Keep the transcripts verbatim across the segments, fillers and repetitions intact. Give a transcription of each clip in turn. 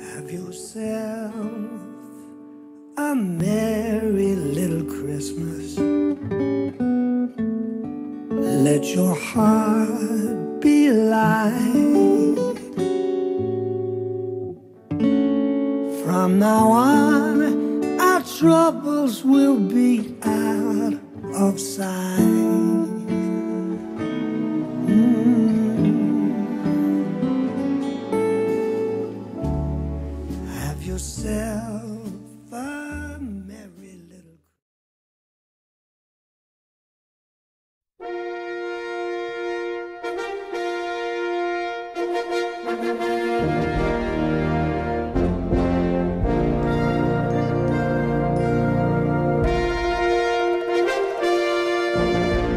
Have yourself a merry little Christmas. Let your heart be light. From now on, our troubles will be out of sight. Have yourself a merry little Christmas.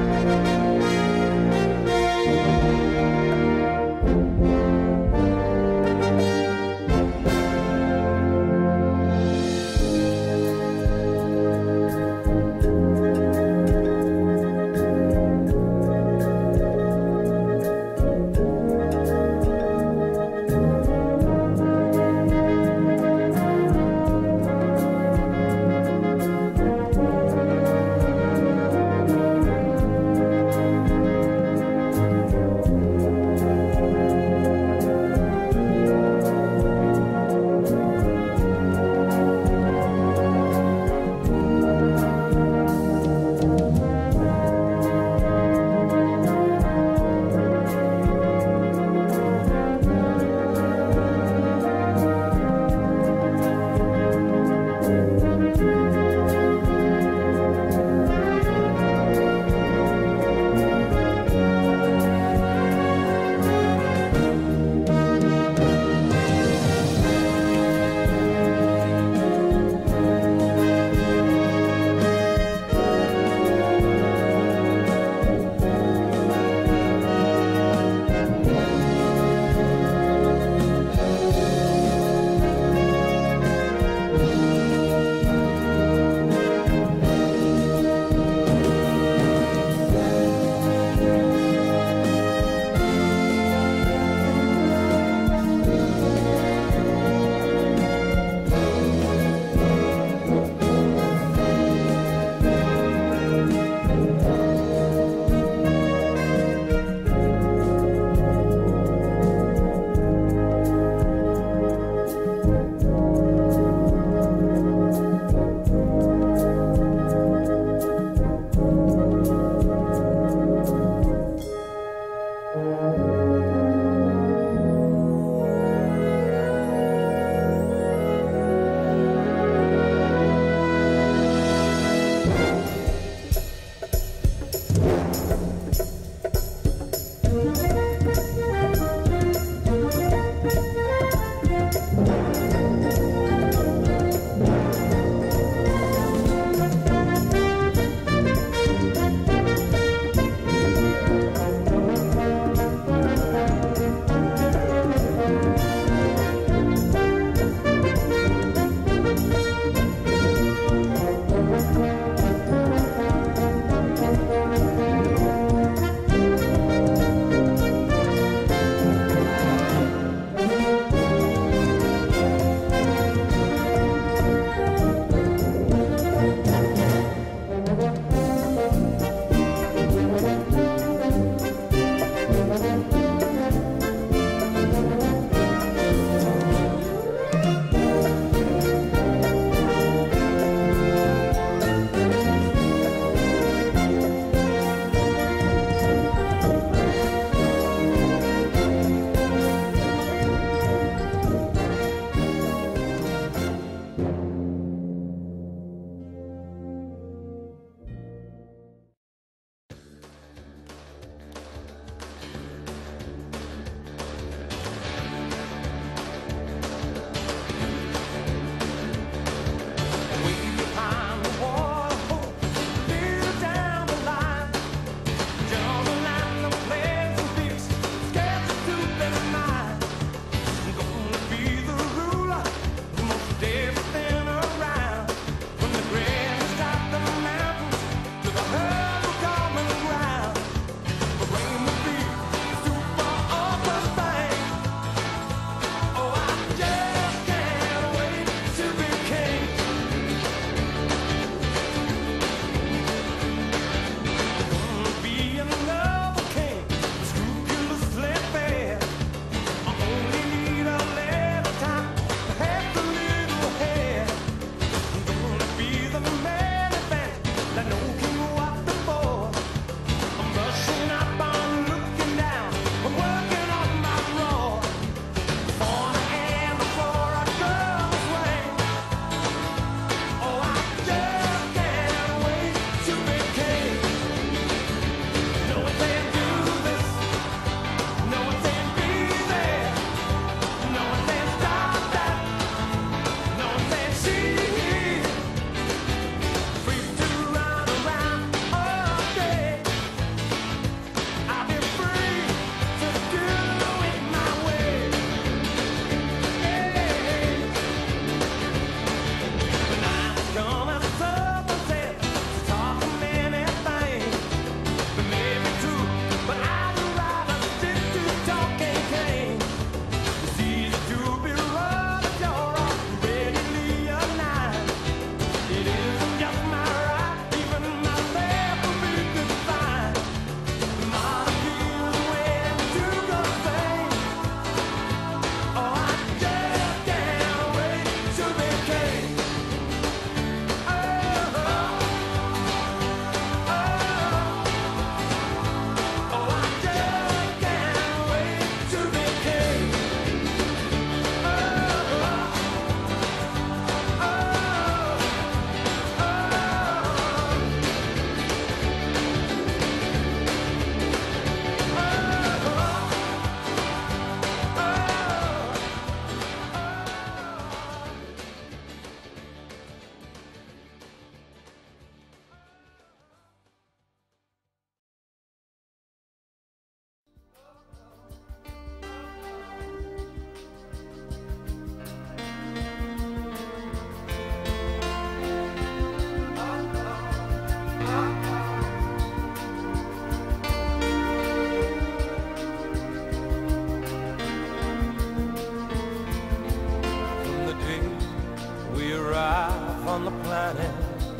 shining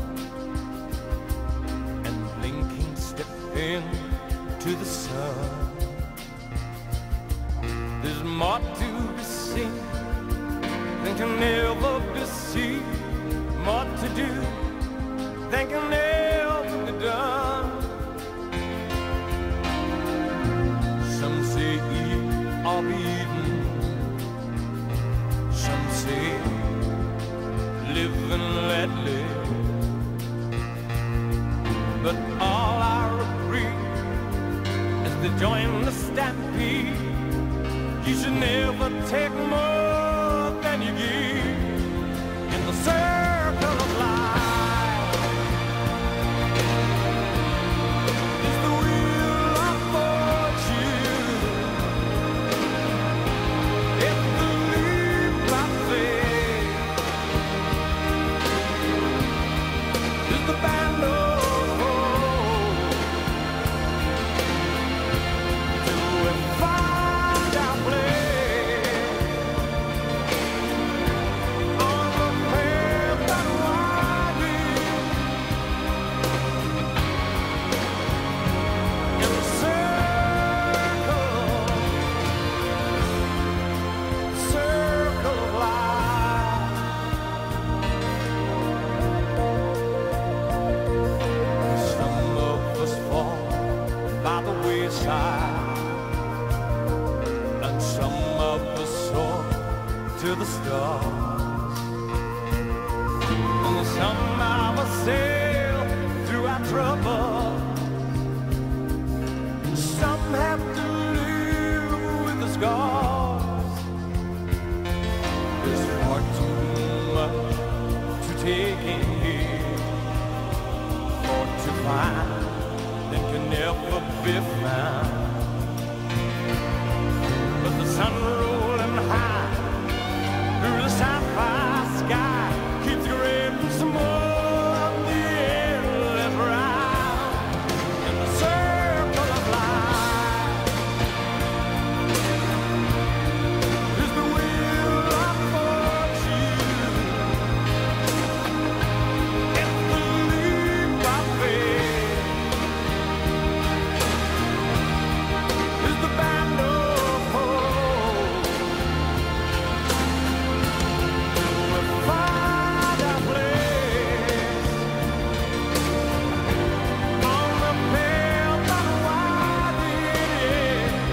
and blinking step into the sun. There's more to be seen than can ever be seen, more to do than can ever be done. Some say eat or be eaten, some say live and let live, but all I agree is to join the stampede. You should never take more than you give in the circle of life. It's the wheel of fortune. It's the leap of faith. It's the band of hope. Till we find our place on the path that winding in the circle, circle of life. Some of us fall by the wayside, and some of us soar to the stars, and some of us sail through our trouble. Some have to live with the scars. There's far too much to take in here, or to find that can never be found. But the sun rolling high through the sapphire sky keeps creating some more of the endless ride in the circle of life. Is the wheel of fortune. It's the leap of faith. Is the band of hope. Till we find our place on the path that winding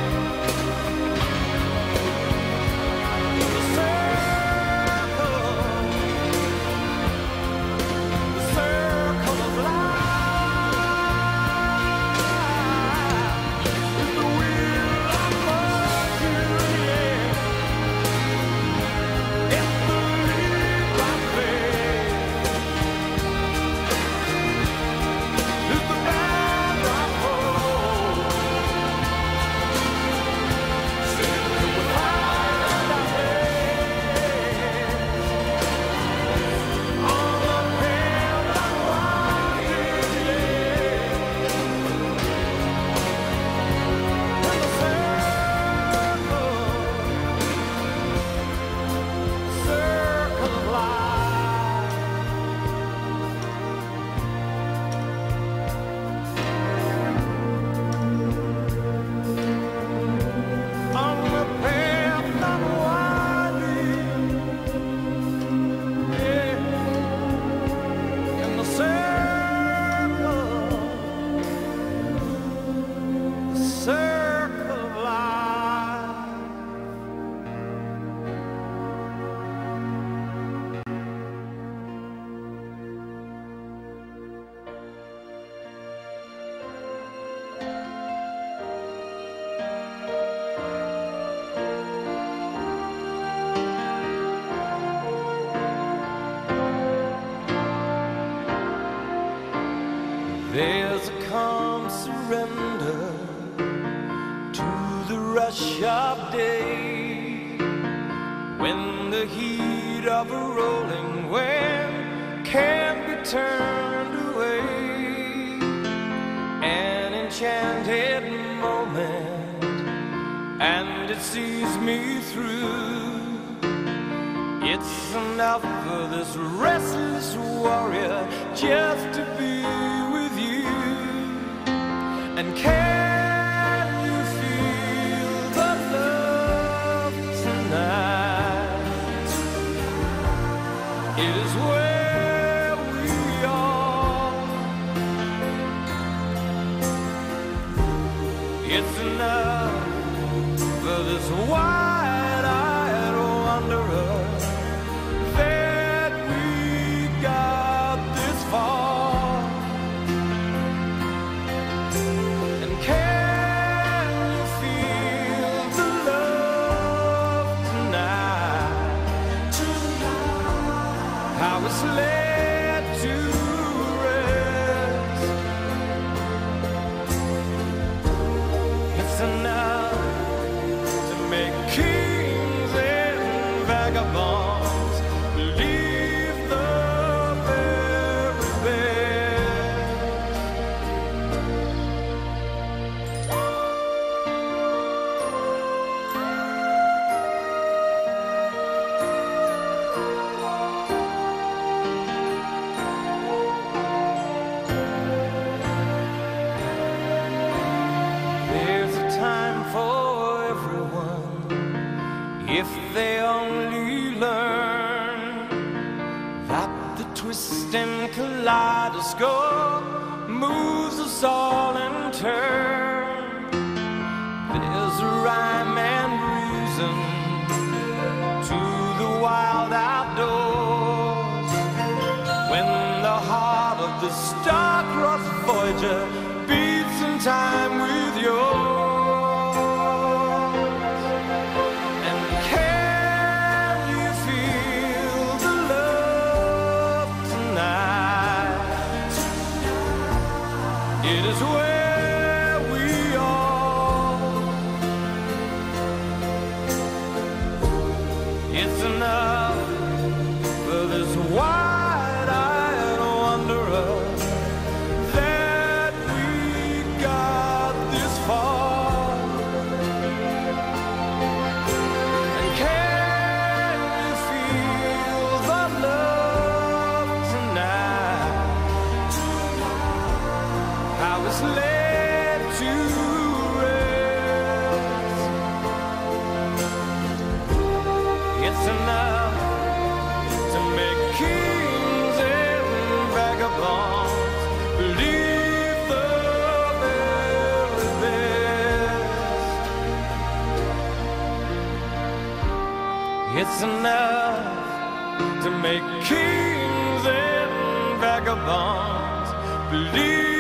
in the circle, the circle of life. Is the wheel of fortune, yeah. It's the leap of faith. It's the band of hope. Till we find our place on the path that winding, yeah. In the circle, circle of life. On the path that winding, yeah. In the circle, the circle of life. There's a calm surrender to the rush of day, when the heat of a rolling wave can't be turned away. An enchanted moment, and it sees me through. It It's enough for this restless warrior just to be with you. And can you feel the love tonight? It is where we are. It's enough for this wide-eyed wanderer that we got this far. And can you feel the love tonight? How it's laid to rest. It's enough to make kings and vagabonds believe the very best. There's a time for everyone if they only learn that the twisting kaleidoscope moves us all in turn. There's a rhyme and reason to the wild outdoors when the heart of the star-crossed Voyager beats in time with yours. And can you feel the love tonight? It is where we are. It's enough for this wide-eyed wanderer that we got this far. And can you feel the love tonight? How it's laid to rest. It's enough to make kings and vagabonds believe the very best. It's enough to make kings and vagabonds believe